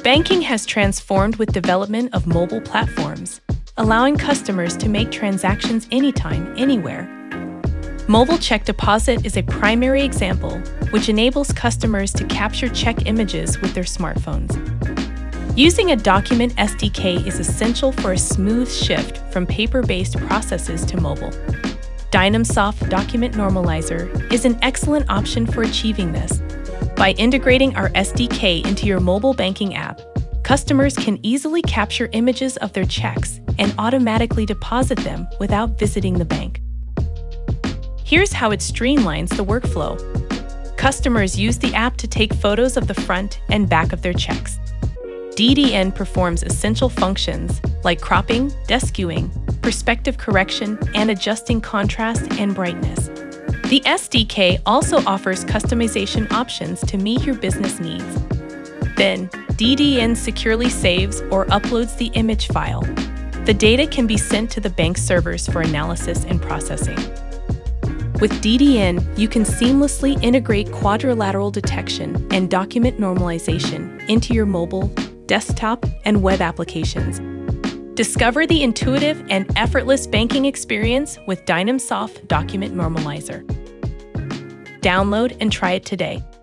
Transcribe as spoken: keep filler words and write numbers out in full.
Banking has transformed with development of mobile platforms, allowing customers to make transactions anytime, anywhere. Mobile check deposit is a primary example, which enables customers to capture check images with their smartphones. Using a document S D K is essential for a smooth shift from paper-based processes to mobile. Dynamsoft Document Normalizer is an excellent option for achieving this. By integrating our S D K into your mobile banking app, customers can easily capture images of their checks and automatically deposit them without visiting the bank. Here's how it streamlines the workflow. Customers use the app to take photos of the front and back of their checks. D D N performs essential functions like cropping, deskewing, perspective correction, and adjusting contrast and brightness. The S D K also offers customization options to meet your business needs. Then, D D N securely saves or uploads the image file. The data can be sent to the bank servers for analysis and processing. With D D N, you can seamlessly integrate quadrilateral detection and document normalization into your mobile, desktop, and web applications. Discover the intuitive and effortless banking experience with Dynamsoft Document Normalizer. Download and try it today.